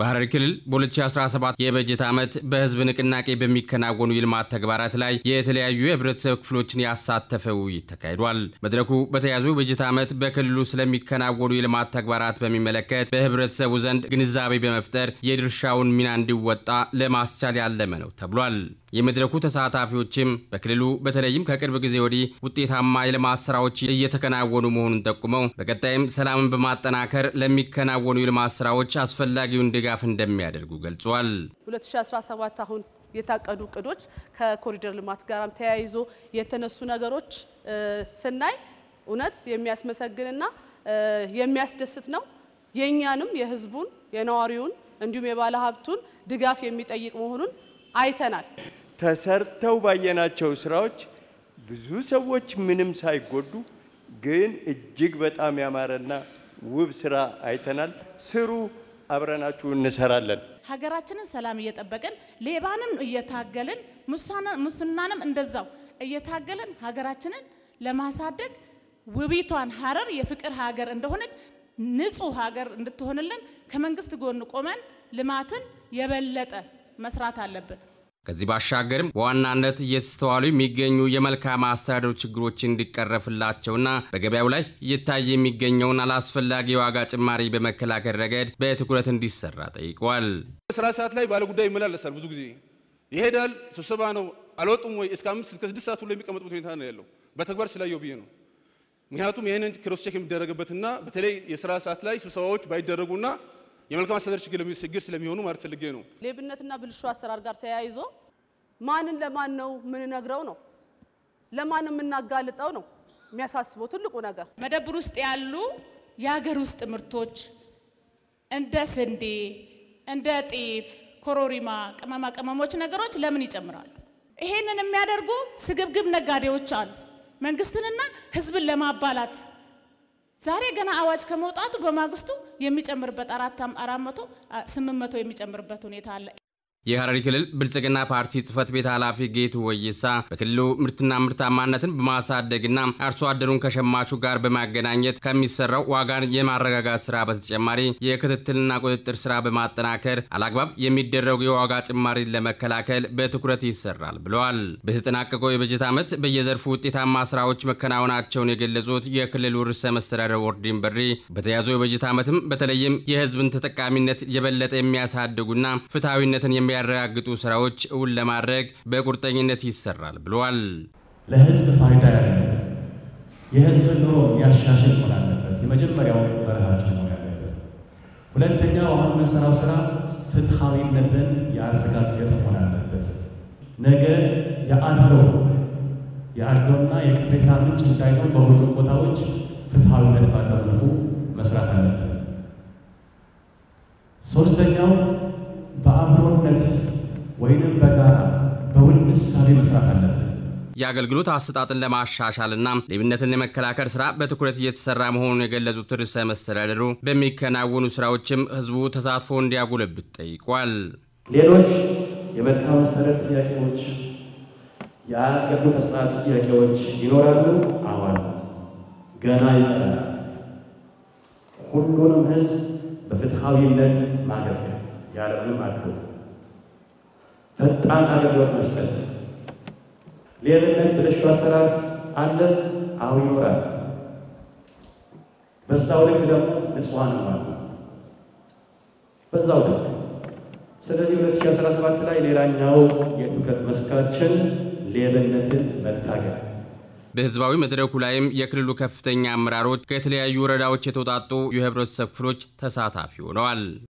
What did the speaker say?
በሐረሪ ክልል በ2017 የበጀት ዓመት በህዝብ ንቅናቄ በሚከናወኑ የልማት ተግባራት ላይ የተለያዩ የህብረተሰብ ክፍሎችን ያሳተፈ ውይይት ተካሂዷል። መድረኩ በተያዘው የበጀት ዓመት በክልሉ ስለሚከናወኑ የልማት ተግባራት በሚመለከት በህብረተሰቡ ዘንድ ግንዛቤ በመፍጠር የድርሻውን ሚና እንዲወጣ ለማስቻል ያለመ ነው ተብሏል። የመድረኩ ተሳታፊዎችም በክልሉ በተለይም ከቅርብ ጊዜ ወዲህ ውጤታማ የልማት ስራዎች እየተከናወኑ መሆኑን ጠቁመው በቀጣይም ሰላምን በማጠናከር ለሚከናወኑ የልማት ስራዎች አስፈላጊውን ድጋፍ እንደሚያደርጉ ገልጸዋል። 2017 አሁን የታቀዱ እቅዶች ከኮሪደር ልማት ጋርም ተያይዞ የተነሱ ነገሮች ስናይ እውነት የሚያስመሰግንና የሚያስደስት ነው። የኛንም የህዝቡን የነዋሪውን እንዲሁም የባለ ሀብቱን ድጋፍ የሚጠይቅ መሆኑን አይተናል። ተሰርተው ባየናቸው ስራዎች ብዙ ሰዎች ምንም ሳይጎዱ ግን እጅግ በጣም ያማረና ውብ ስራ አይተናል። ስሩ፣ አብረናችሁ እንሰራለን። ሀገራችንን ሰላም እየጠበቀን ሌባንም እየታገልን ሙስናንም እንደዛው እየታገልን ሀገራችንን ለማሳደግ ውቢቷን ሐረር የፍቅር ሀገር እንደሆነች ንጹህ ሀገር እንድትሆንልን ከመንግስት ጎን ቆመን ልማትን የበለጠ መስራት አለብን። ከዚህ ባሻገርም በዋናነት እየተስተዋሉ የሚገኙ የመልካም አስተዳደር ችግሮች እንዲቀረፍላቸውና በገበያው ላይ እየታየ የሚገኘውን አላስፈላጊ የዋጋ ጭማሪ በመከላከል ረገድ በትኩረት እንዲሰራ ጠይቀዋል። ስራ ሰዓት ላይ ባለ ጉዳይ ይመላለሳል፣ ብዙ ጊዜ ይሄዳል። ስብሰባ ነው አልወጡም ወይ እስከ 5 እስከ 6 ሰዓት ሁሉ የሚቀመጡበት ሁኔታ ነው ያለው። በተግባር ስላየው ብዬ ነው። ምክንያቱም ይሄንን ክሮስ ቼክ የሚደረግበትና በተለይ የስራ ሰዓት ላይ ስብሰባዎች ባይደረጉና የመልካም አስተዳደር ችግር ስለሚሆኑ ማለት ፈልጌ ነው። ሌብነትና ብልሹ አሰራር ጋር ተያይዞ ማንን ለማን ነው ምን ነግረው ነው ለማን የምናጋልጠው ነው የሚያሳስበው ትልቁ ነገር። መደብር ውስጥ ያሉ የሀገር ውስጥ ምርቶች እንደ ስንዴ፣ እንደ ጤፍ፣ ኮሮሪማ፣ ቅመማ ቅመሞች ነገሮች ለምን ይጨምራሉ? ይሄንን የሚያደርጉ ስግብግብ ነጋዴዎች አሉ። መንግስትንና ህዝብን ለማባላት ዛሬ ገና አዋጅ ከመውጣቱ በማግስቱ የሚጨምርበት 400 800 የሚጨምርበት ሁኔታ አለ። የሐረሪ ክልል ብልጽግና ፓርቲ ጽህፈት ቤት ኃላፊ ጌቱ ወይሳ በክልሉ ምርትና ምርታማነትን በማሳደግና አርሶ አደሩን ከሸማቹ ጋር በማገናኘት ከሚሰራው ዋጋን የማረጋጋት ስራ በተጨማሪ የክትትልና ቁጥጥር ስራ በማጠናከር አላግባብ የሚደረጉ የዋጋ ጭማሪን ለመከላከል በትኩረት ይሰራል ብለዋል። በተጠናቀቀው የበጀት ዓመት በየዘርፉ ውጤታማ ስራዎች መከናወናቸውን የገለጹት የክልሉ ርዕሰ መስተዳድር ኦርዲን በድሪ በተያዘው የበጀት ዓመትም በተለይም የህዝብን ተጠቃሚነት የበለጠ የሚያሳድጉና ፍትሃዊነትን የሚያረጋግጡ ስራዎች እውን ለማድረግ በቁርጠኝነት ይሰራል ብለዋል። ለህዝብ ፋይዳ ያለው የህዝብ ኑሮ ያሻሽል መሆን አለበት። የመጀመሪያው መርሃችን መሆን አለበት። ሁለተኛው አሁን የምንሰራው ስራ ፍትሃዊነትን ያረጋገጠ መሆን አለበት። ነገ የአድሎና የቅሬታ ምንጭ እንዳይሆን በሁሉም ቦታዎች ፍትሃዊነት ባለው መልኩ መስራት አለበት። ሶስተኛው በአብሮነት ወይንም በጋራ በውል እሳቤ መስራት አለብን። የአገልግሎት አሰጣጥን ለማሻሻልና ሌብነትን ለመከላከል ስራ በትኩረት እየተሰራ መሆኑን የገለጹት ርዕሰ መስተዳድሩ በሚከናወኑ ስራዎችም ህዝቡ ተሳትፎ እንዲያጎለብት ጠይቋል። ሌሎች የመልካም አስተዳደር ጥያቄዎች፣ የአገልግሎት አሰጣጥ ጥያቄዎች ይኖራሉ። አሁን ገና ይቀራል። ሁሉንም ህዝብ በፍትሃዊነት ማገልገል ያለምንም አድሎ ፈጣን አገልግሎት መስጠት። ሌብነት ብልሹ አሰራር አለ፣ አሁን ይኖራል። በዛው ልክ ደግሞ ንጹሃን አሉ፣ በዛው ልክ። ስለዚህ 2017 ላይ ሌላኛው የትኩረት መስካችን ሌብነትን መታገል። በህዝባዊ መድረኩ ላይም የክልሉ ከፍተኛ አመራሮች ከተለያዩ ወረዳዎች የተውጣጡ የህብረተሰብ ክፍሎች ተሳታፊ ሆነዋል።